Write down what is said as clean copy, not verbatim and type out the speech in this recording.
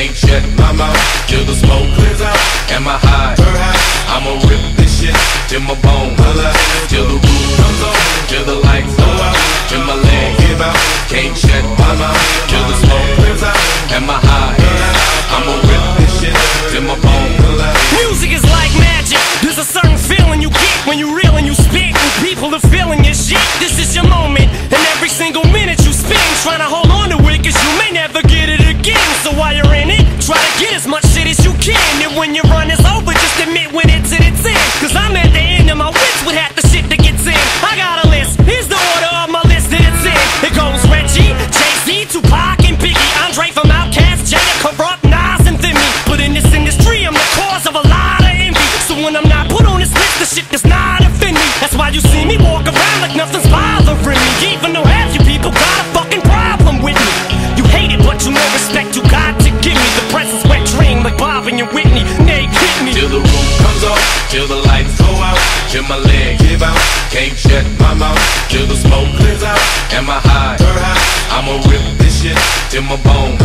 can't shut my mouth till the smoke clears out. Am I high? I'ma rip this shit till my bone, till the roof comes on, till the lights go out, till my legs give out. Can't shut my mouth till the smoke clears out. Am I high? I'ma rip this shit till my bone. Music is like magic. There's a certain feeling you get when you reel and you spit, and people are feeling your shit. This is your moment, and every single minute you spend trying to hold on to it, cause you may never get it again. So while you're in it, try to get as much shit as you can. And when your run is over, just admit when it's at its end, cause I'm at the end of my wits with half the shit that gets in. I got a list, here's the order of my list that it's in. It goes Reggie, Jay-Z, Tupac, and Biggie, Andre from Outkast, Jada, Corrupt, Nas, and Thimmy. But in this industry, I'm the cause of a lot of envy. So when I'm not put on this list, the shit does not offend me. That's why you see me walk around like nothing's bothering me, even though half you people got a fucking problem with me. You hate it, but you know respect you got to give me. The presence wet dream like Bob and your Whitney. They hit me till the roof comes off, till the lights go out, till my legs give out. Can't shut my mouth till the smoke clears out. Am I high? I'ma rip this shit till my bone,